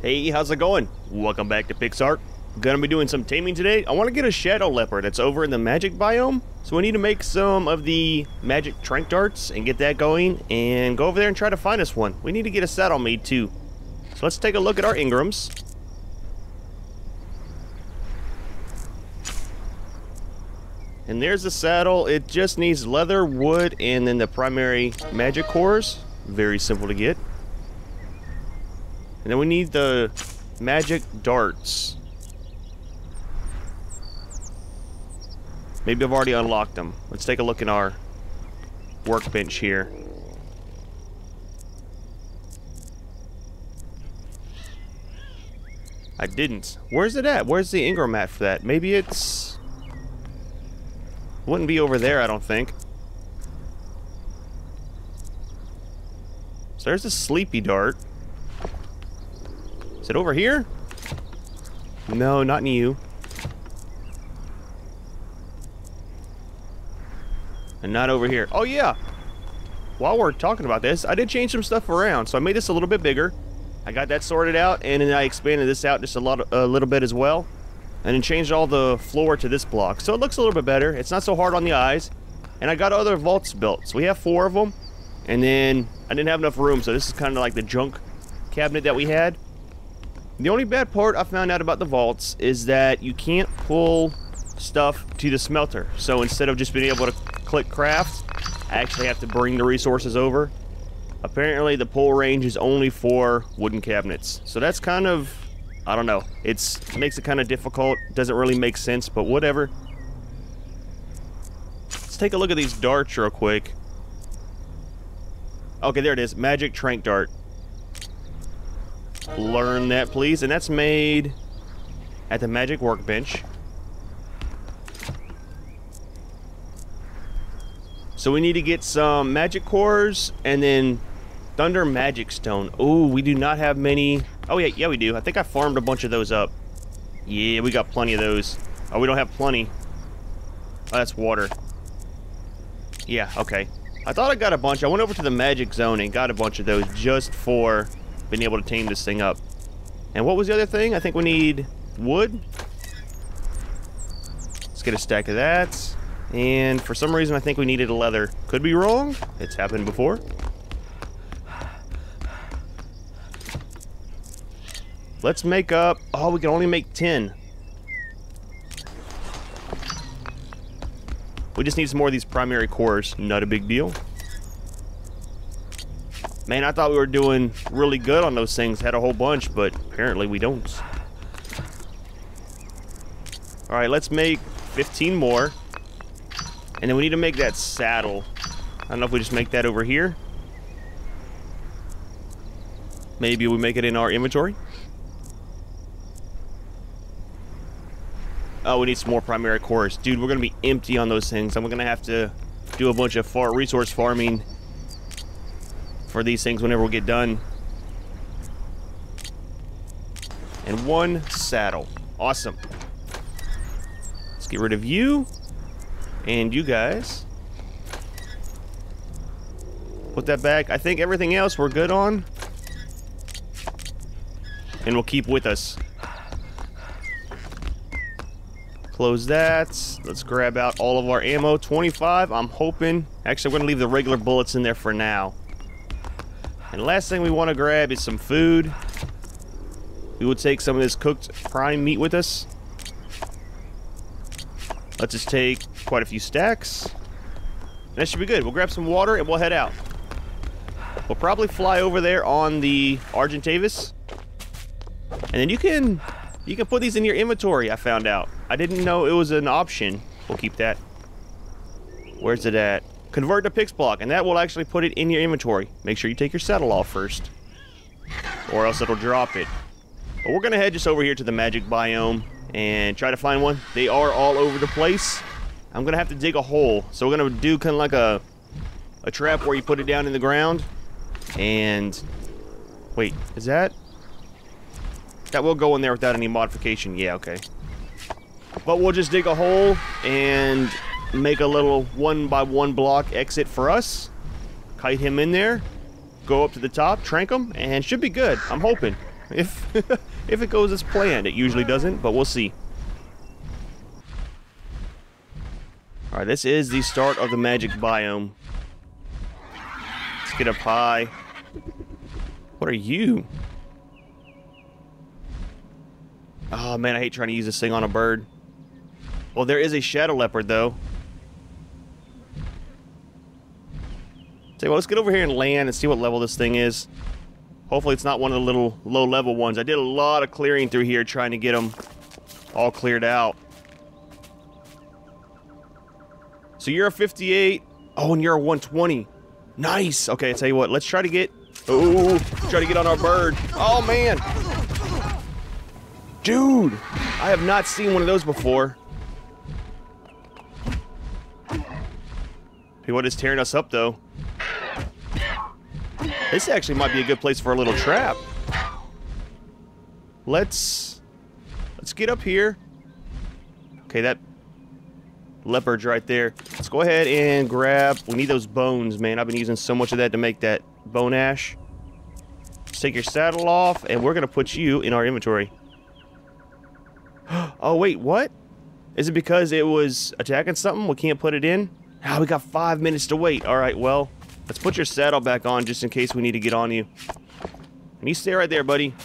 Hey, how's it going? Welcome back to Pixar. Gonna be doing some taming today. I want to get a shadow leopard that's over in the magic biome. So we need to make some of the magic trank darts and get that going and go over there and try to find us one. We need to get a saddle made too. So let's take a look at our Ingrams. And there's the saddle. It just needs leather, wood, and then the primary magic cores. Very simple to get. And then we need the magic darts. Maybe I've already unlocked them. Let's take a look in our workbench here. I didn't. Where's it at? Where's the Ingram at for that? Maybe it's... Wouldn't be over there, I don't think. So there's a sleepy dart. Is it over here? No, not in you. And not over here. Oh yeah! While we're talking about this, I did change some stuff around. So I made this a little bit bigger. I got that sorted out, and then I expanded this out just a little bit as well. And then changed all the floor to this block. So it looks a little bit better. It's not so hard on the eyes. And I got other vaults built. So we have 4 of them. And then I didn't have enough room, so this is kind of like the junk cabinet that we had. The only bad part I found out about the vaults is that you can't pull stuff to the smelter. So instead of just being able to click craft, I actually have to bring the resources over. Apparently the pull range is only for wooden cabinets. So that's kind of, I don't know. It makes it kind of difficult. Doesn't really make sense, but whatever. Let's take a look at these darts real quick. Okay, there it is. Magic trank dart. Learn that, please. And that's made at the magic workbench. So we need to get some magic cores and then thunder magic stone. Oh, we do not have many. Oh yeah, we do. I think I farmed a bunch of those up. Yeah, we got plenty of those. Oh, we don't have plenty. Oh, that's water. Yeah, okay. I thought I got a bunch. I went over to the magic zone and got a bunch of those just for being able to tame this thing up. And what was the other thing? I think we need wood. Let's get a stack of that. And for some reason, I think we needed a leather. Could be wrong. It's happened before. Let's make up... Oh, we can only make 10. We just need some more of these primary cores. Not a big deal. Man, I thought we were doing really good on those things. Had a whole bunch, but apparently we don't. Alright, let's make 15 more. And then we need to make that saddle. I don't know if we just make that over here. Maybe we make it in our inventory. Oh, we need some more primary cores. Dude, we're going to be empty on those things. I'm going to have to do a bunch of resource farming for these things whenever we get done. And 1 saddle. Awesome. Let's get rid of you. And you guys. Put that back. I think everything else we're good on. And we'll keep with us. Close that. Let's grab out all of our ammo. 25, I'm hoping. Actually, I'm going to leave the regular bullets in there for now. And the last thing we want to grab is some food. We will take some of this cooked prime meat with us. Let's just take quite a few stacks. That should be good. We'll grab some water and we'll head out. We'll probably fly over there on the Argentavis. And then you can put these in your inventory, I found out. I didn't know it was an option. We'll keep that. Where's it at? Convert to Pixblock, and that will actually put it in your inventory. Make sure you take your saddle off first, or else it'll drop it. But we're gonna head just over here to the magic biome and try to find one. They are all over the place. I'm gonna have to dig a hole. So we're gonna do kind of like a trap where you put it down in the ground. And wait, is that will go in there without any modification? Yeah, okay. But we'll just dig a hole and make a little 1x1 block exit for us. Kite him in there. Go up to the top, trank him, and should be good. I'm hoping. If if it goes as planned. It usually doesn't, but we'll see. Alright, this is the start of the magic biome. Let's get up high. What are you? Oh man, I hate trying to use this thing on a bird. Well, there is a shadow leopard though. So well, let's get over here and land and see what level this thing is. Hopefully it's not one of the little low level ones. I did a lot of clearing through here trying to get them all cleared out. So you're a 58. Oh, and you're a 120. Nice. Okay, I tell you what, let's try to get... Oh, try to get on our bird. Oh, man. Dude, I have not seen one of those before. Hey, what is tearing us up, though? This actually might be a good place for a little trap. Let's get up here. Okay, that leopard's right there. Let's go ahead and grab... We need those bones, man. I've been using so much of that to make that bone ash. Let's take your saddle off, and we're going to put you in our inventory. Oh, wait, what? Is it because it was attacking something? We can't put it in? Ah, we got 5 minutes to wait. All right, well, let's put your saddle back on just in case we need to get on you. And you stay right there, buddy.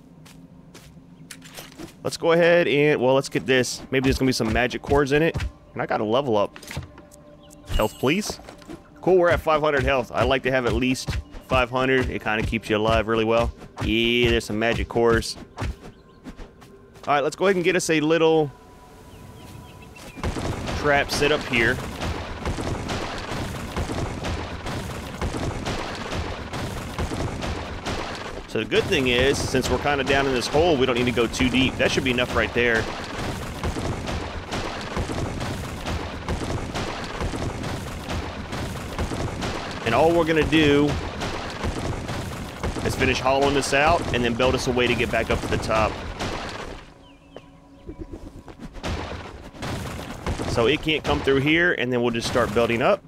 Let's go ahead and... Well, let's get this. Maybe there's going to be some magic cores in it. And I got to level up. Health, please. Cool, we're at 500 health. I like to have at least 500. It kind of keeps you alive really well. Yeah, there's some magic cores. All right, let's go ahead and get us a little trap set up here. So the good thing is, since we're kind of down in this hole, we don't need to go too deep. That should be enough right there. And all we're going to do is finish hollowing this out and then build us a way to get back up to the top. So it can't come through here, and then we'll just start building up.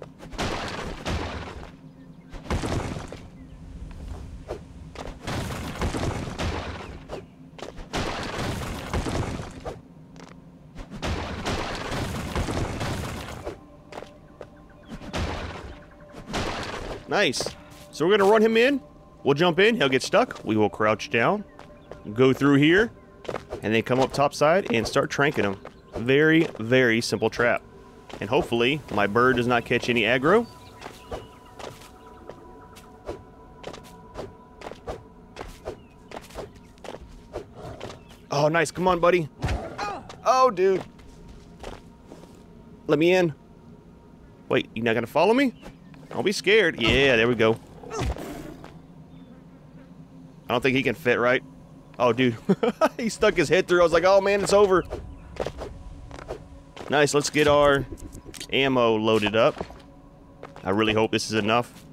Nice. So we're going to run him in. We'll jump in. He'll get stuck. We will crouch down, go through here, and then come up topside and start tranking him. Very, very simple trap. And hopefully my bird does not catch any aggro. Oh, nice. Come on, buddy. Oh, dude. Let me in. Wait, you're not going to follow me? Don't be scared. Yeah, there we go. I don't think he can fit, right? Oh, dude. He stuck his head through. I was like, oh, man, it's over. Nice. Let's get our ammo loaded up. I really hope this is enough.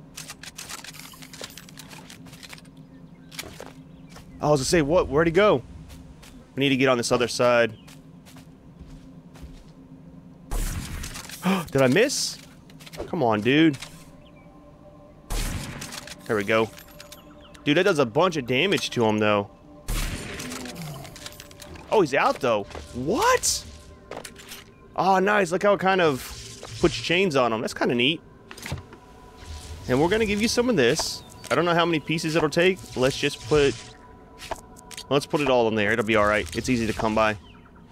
I was going to say, what? Where'd he go? We need to get on this other side. Did I miss? Come on, dude. There we go. Dude, that does a bunch of damage to him, though. Oh, he's out, though. What? Oh, nice. Look how it kind of puts chains on him. That's kind of neat. And we're going to give you some of this. I don't know how many pieces it'll take. Let's just put... Let's put it all in there. It'll be all right. It's easy to come by.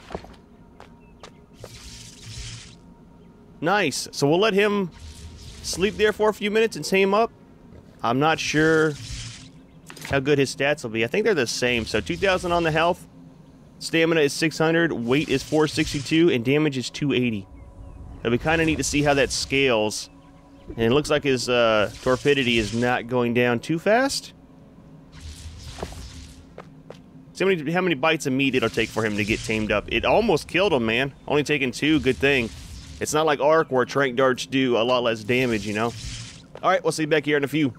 Nice. So we'll let him sleep there for a few minutes and tame up. I'm not sure how good his stats will be. I think they're the same. So 2,000 on the health. Stamina is 600. Weight is 462. And damage is 280. It'll be kind of neat to see how that scales. And it looks like his torpidity is not going down too fast. See how many bites of meat it'll take for him to get tamed up. It almost killed him, man. Only taking 2. Good thing. It's not like Ark where trank darts do a lot less damage, you know? Alright, we'll see you back here in a few.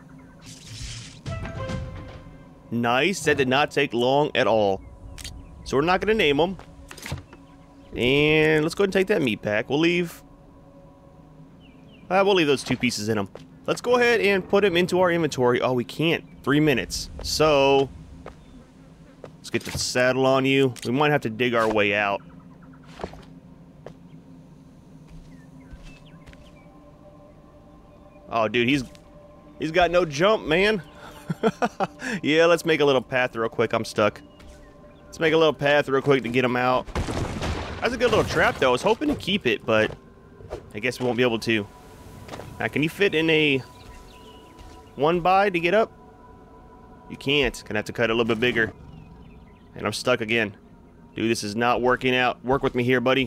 Nice. That did not take long at all. So we're not going to name them. And let's go ahead and take that meat pack. We'll leave... we'll leave those 2 pieces in them. Let's go ahead and put them into our inventory. Oh, we can't. 3 minutes. So... get the saddle on you. We might have to dig our way out. Oh, dude, he's got no jump, man. Yeah, let's make a little path real quick. I'm stuck. Let's make a little path real quick to get him out. That's a good little trap, though. I was hoping to keep it, but I guess we won't be able to. Now, can you fit in a 1x to get up? You can't. Gonna have to cut it a little bit bigger. And I'm stuck again. Dude, this is not working out. Work with me here, buddy.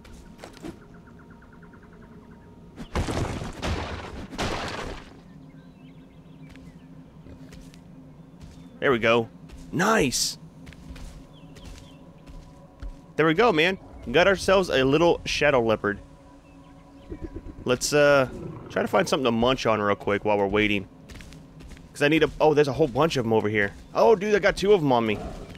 There we go. Nice. There we go, man. Got ourselves a little shadow leopard. Let's try to find something to munch on real quick while we're waiting. Because I need a... Oh, there's a whole bunch of them over here. Oh, dude, I got 2 of them on me.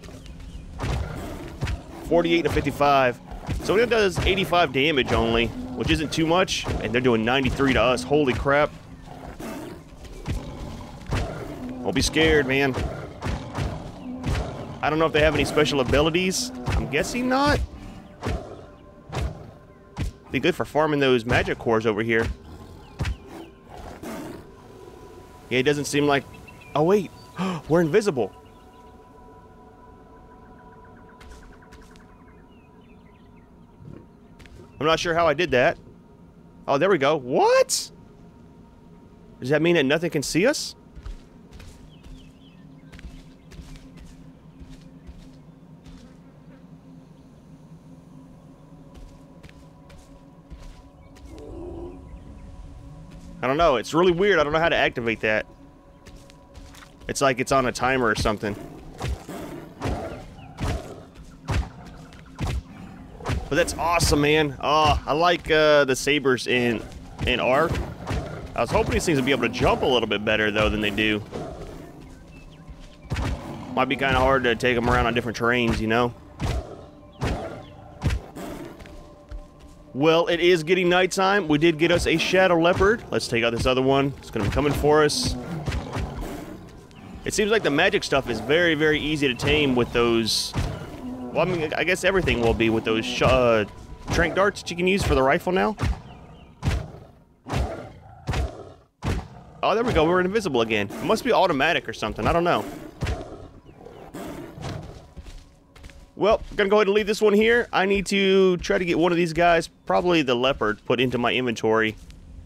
48 and 55. So it does 85 damage only, which isn't too much. And they're doing 93 to us. Holy crap. Don't be scared, man. I don't know if they have any special abilities. I'm guessing not. Be good for farming those magic cores over here. Yeah, it doesn't seem like... Oh, wait. We're invisible. I'm not sure how I did that. Oh, there we go. What? Does that mean that nothing can see us? I don't know. It's really weird. I don't know how to activate that. It's like it's on a timer or something. But that's awesome, man. Oh, I like the sabers in Ark. I was hoping these things would be able to jump a little bit better, though, than they do. Might be kind of hard to take them around on different terrains, you know? Well, it is getting nighttime. We did get us a shadow leopard. Let's take out this other one. It's going to be coming for us. It seems like the magic stuff is very, very easy to tame with those... Well, I mean, I guess everything will be with those trank darts that you can use for the rifle now. Oh, there we go. We're invisible again. It must be automatic or something. I don't know. Well, I'm gonna go ahead and leave this one here. I need to try to get one of these guys, probably the leopard, put into my inventory.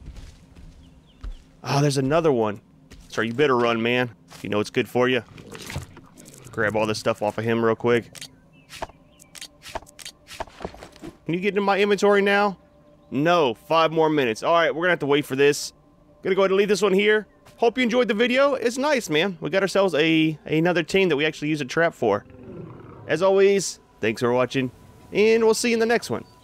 Oh, there's another one. So you better run, man. You know it's good for you. Grab all this stuff off of him real quick. Can you get into my inventory now? No, 5 more minutes. Alright, we're gonna have to wait for this. Gonna go ahead and leave this one here. Hope you enjoyed the video. It's nice, man. We got ourselves another team that we actually use a trap for. As always, thanks for watching, and we'll see you in the next one.